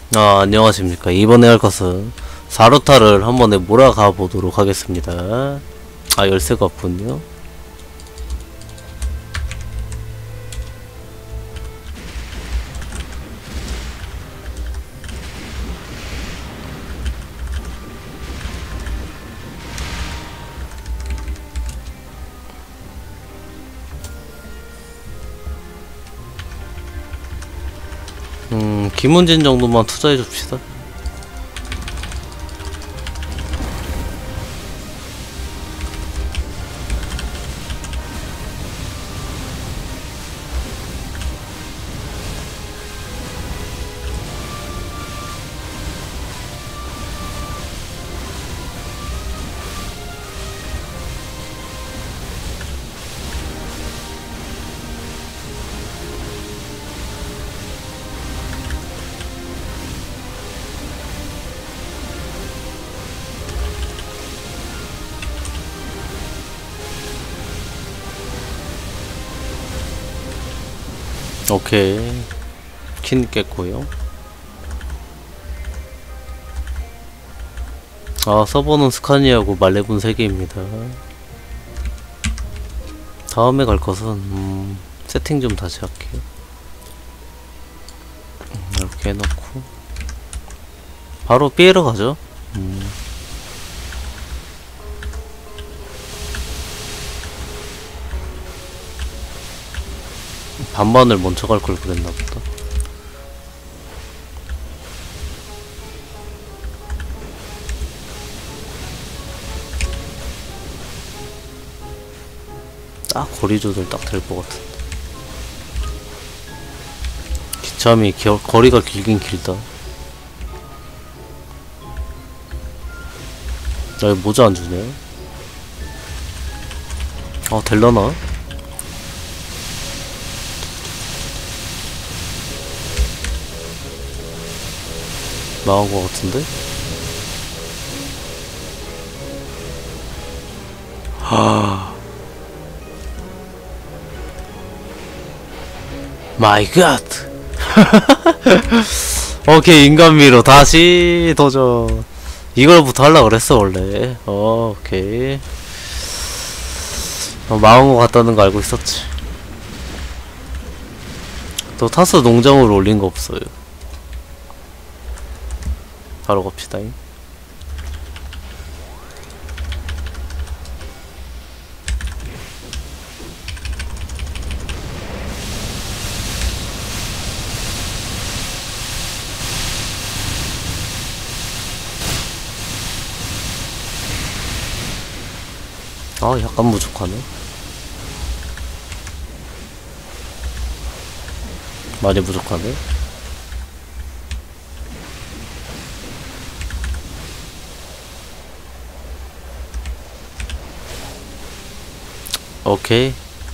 안녕하십니까. 이번에 할 것은 사루타를 한 번에 몰아가 보도록 하겠습니다. 열쇠가 없군요. 김은진 정도만 투자해 줍시다. 오케이. 킨 깼고요. 서버는 스카니아고 말레분 3개입니다. 다음에 갈 것은 세팅 좀 다시 할게요. 이렇게 해놓고 바로 B로 가죠. 반반을 먼저 갈 걸 그랬나 보다. 딱 거리 조절 딱 될 것 같은데. 기참이 거리가 길긴 길다. 나 모자 안 주네. 될라나? 나온 것 같은데? 마이 갓! 오케이, 인간미로 다시 도전. 이걸부터 하려고 그랬어 원래. 오케이. 망한 것 같다는 거 알고 있었지. 또 타스 농장으로 올린 거 없어요. 바로 갑시다잉. 약간 부족하네. 많이 부족하네. 오케이.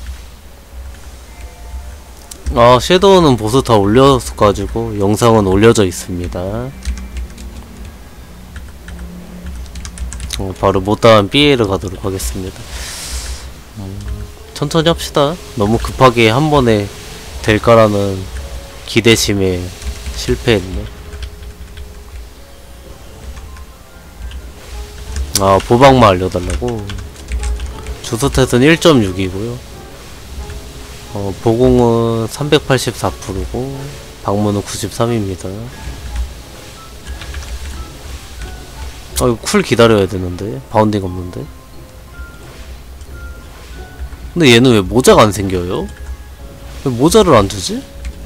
섀도우는 보스 다 올려가지고 영상은 올려져 있습니다. 바로 못다한 B를 가도록 하겠습니다. 천천히 합시다. 너무 급하게 한 번에 될까라는 기대심에 실패했네. 보박만 알려달라고. 주스탯은 1.6이고요 보공은 384%고 방문은 93입니다. 이거 쿨 기다려야 되는데 바운딩 없는데. 근데 얘는 왜 모자가 안 생겨요? 왜 모자를 안 주지?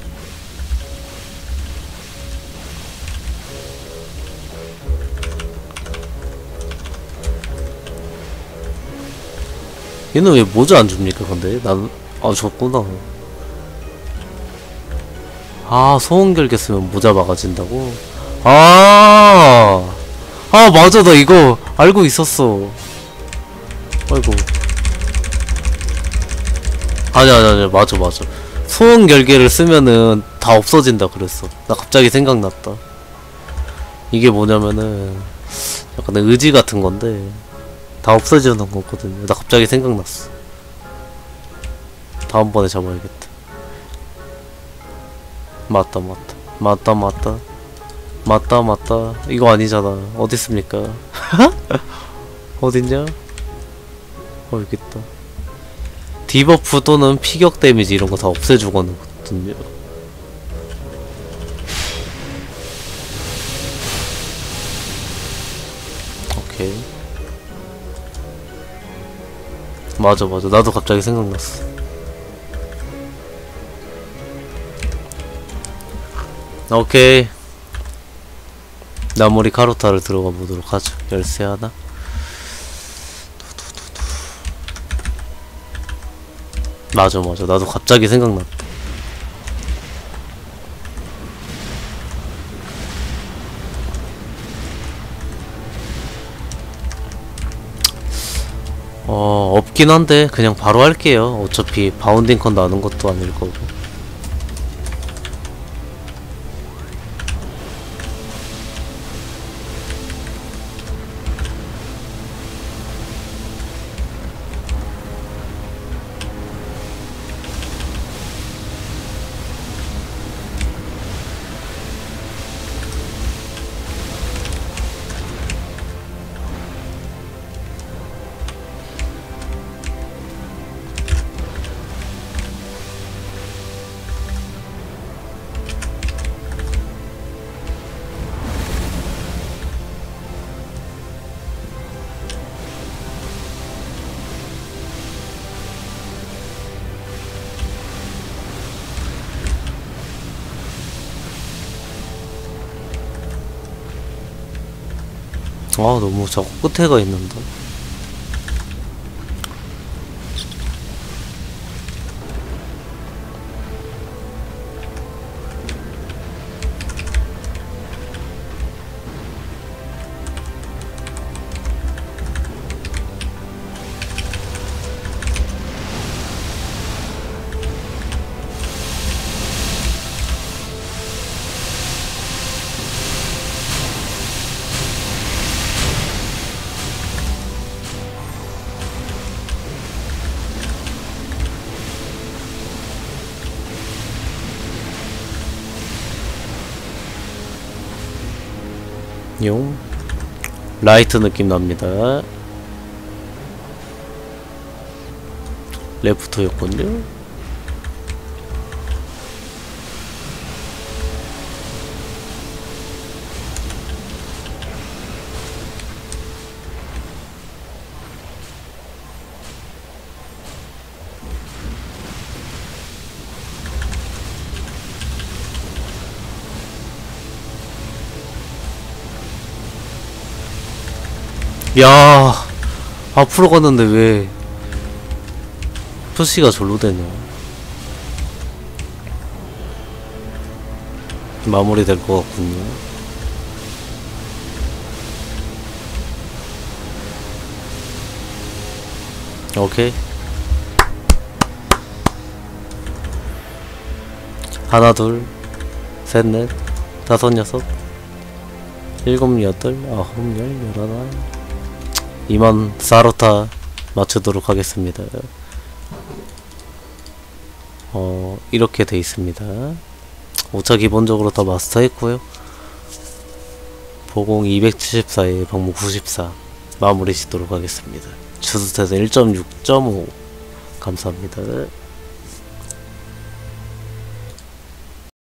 얘는 왜 모자 안 줍니까 근데? 난 줬구나. 소원결계 쓰면 모자 막아진다고? 맞아, 나 이거 알고 있었어. 아이고. 아니야, 맞아. 소원결계를 쓰면은 다 없어진다 그랬어. 나 갑자기 생각났다. 이게 뭐냐면은 약간 의지 같은 건데 다 없어지는 거거든요. 나 갑자기 생각났어. 다음번에 잡아야겠다. 맞다. 맞다 맞다. 이거 아니잖아. 어딨습니까? 어딨냐? 여기 있다. 디버프 또는 피격 데미지 이런 거 다 없애주거든요. 오케이. 맞아 맞아. 나도 갑자기 생각났어. 오케이. 나무리 카루타를 들어가 보도록 하죠. 열쇠 하나. 맞아 맞아. 나도 갑자기 생각났다. 없긴 한데 그냥 바로 할게요. 어차피 바운딩 컨 나는 것도 아닐 거고. 아 너무 자꾸 끝에 가 있는다. 용 라이트 느낌 납니다. 레프트였군요. 야, 앞으로 갔는데 왜 표시가 절로 되냐. 마무리 될 것 같군요. 오케이. 하나 둘 셋 넷 다섯 여섯 일곱 여덟 아홉 열 열하나 2만 사로타 맞추도록 하겠습니다. 이렇게 돼 있습니다. 5차 기본적으로 다 마스터했고요. 보공 274에 방무 94 마무리 짓도록 하겠습니다. 주스탯은 1.6.5 감사합니다.